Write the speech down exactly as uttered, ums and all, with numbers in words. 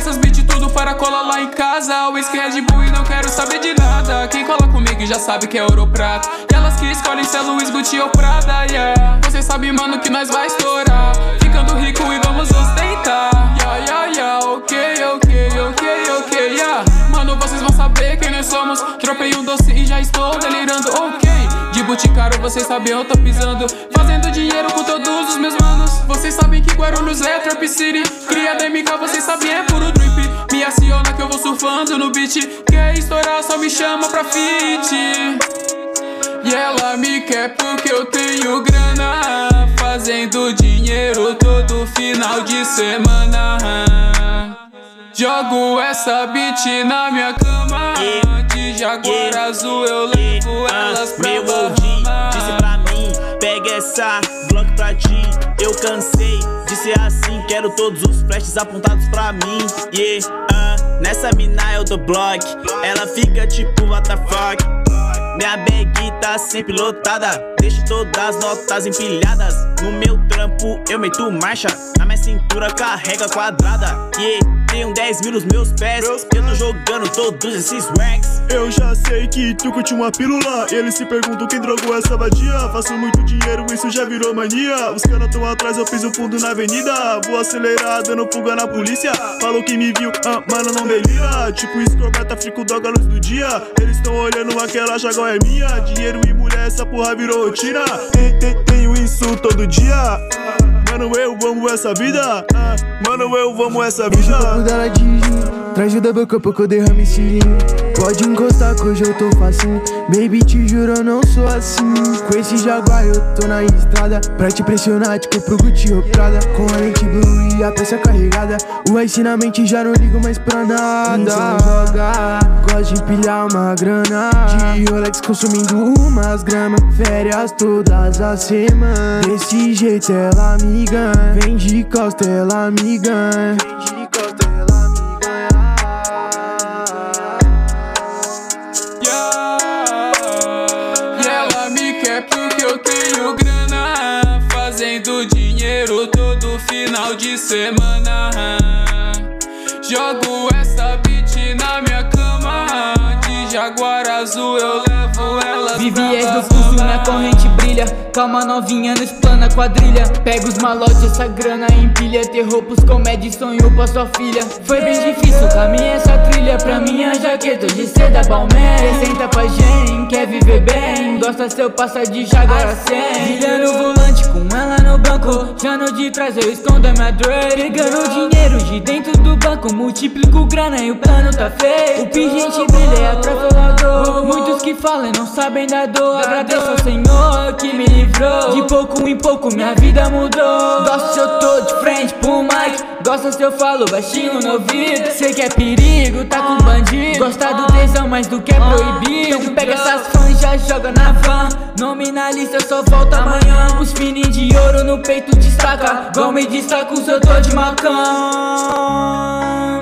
essas beats tudo para colar lá em casa. Whisky, Red Bull e não quero saber de nada. Quem cola comigo já sabe que é ouro prata. E elas que escolhem se é Louis, Gucci ou Prada, yeah. Você sabe, mano, que nós vai estourar, ficando rico e vamos ostentar. Yeah, yeah, yeah, ok, ok, ok, ok, yeah. Mano, vocês vão saber quem nós somos. Tropei um doce e já estou delirando, ok. De Boticário, vocês sabem eu tô pisando, fazendo dinheiro com todos os meus manos. Vocês sabem que Guarulhos é Trap City. Cria da M K, vocês sabem é puro drip. Me aciona que eu vou surfando no beat. Quer estourar, só me chama pra feat. E ela me quer porque eu tenho grana, fazendo dinheiro todo final de semana. Jogo essa beat na minha cama, de Jaguar azul eu levo elas pra meu O G disse pra mim, pega essa Glock pra ti. Eu cansei de ser assim, quero todos os flashes apontados pra mim. Yeah, uh, nessa mina eu dou block, ela fica tipo what the fuck. Minha bag tá sempre lotada, deixo todas as notas empilhadas. No meu trampo eu meto marcha, na minha cintura carrega quadrada. Yeah, tenho dez mil nos meus pés, eu tô jogando todos esses racks. Eu já sei que tu curte uma pílula, eles se perguntam quem drogou essa vadia. Faço muito dinheiro, isso já virou mania. Os caras tão atrás, eu piso fundo na avenida. Vou acelerar, dando fuga na polícia. Falou que me viu, ah, mano, não delira. Tipo escoveta, fico dog à luz do dia. Eles tão olhando, aquela Jaguar é minha. Dinheiro e mulher, essa porra virou rotina. Tem, tem, tenho isso todo dia. Mano, eu amo essa vida. Mano, eu amo essa vida. Deixa o papo dela dirigir, traz o double cup que eu derramo esse vinho. Pode encostar que hoje eu tô facinho. Baby, te juro, eu não sou assim. Com esse Jaguar eu tô na estrada, pra te pressionar, te compro Gucci ou Prada. Com a lente blue e a peça carregada, o ice na mente já não ligo mais pra nada. Jogar, gosto de empilhar uma grana, de Rolex consumindo umas gramas. Férias todas as semanas, desse jeito ela me ganha. Vem de costa, ela me ganha. Vem de costa, ela me ganha. E ela me quer porque eu tenho grana, fazendo dinheiro todo final de semana. Jogo essa beat na minha cama, de Jaguar azul eu levo elas Vivies pra do pulso, minha corrente brilha. Calma novinha, não explana quadrilha. Pega os malotes, essa grana empilha. Terror pros comédia e sonho pra sua filha. Foi bem difícil caminhar essa trilha. Pra minha jaqueta de seda Balmain. Senta pra gente, quer viver bem. Gosta seu passa de Jaguar cem. Brilhando o volante com ela no banco, já no de trás eu escondo a minha dread. Pegando dinheiro de dentro do banco, multiplico grana e o plano tá feio. O pingente brilha é pra falar dor. Muitos que falam não sabem da dor. Agradeço ao Senhor que me livrou. De pouco em pouco minha vida mudou. Gosto se eu tô de frente pro mic, gosta se eu falo baixinho no ouvido. Sei que é perigo, tá com bandido. Gosta do tesão mais do que é proibido. Então pega essas fãs e já joga na van. Nominalista só volta amanhã. Os fininhos de ouro no peito destaca, igual me destaco se eu tô de macão.